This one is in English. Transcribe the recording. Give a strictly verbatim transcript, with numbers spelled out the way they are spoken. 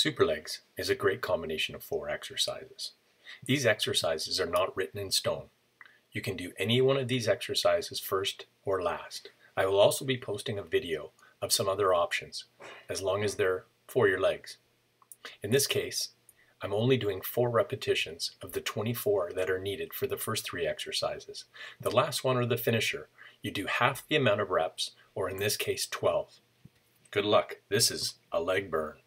Superlegs is a great combination of four exercises. These exercises are not written in stone. You can do any one of these exercises first or last. I will also be posting a video of some other options, as long as they're for your legs. In this case, I'm only doing four repetitions of the twenty-four that are needed for the first three exercises. The last one, or the finisher, you do half the amount of reps, or in this case twelve. Good luck. This is a leg burn.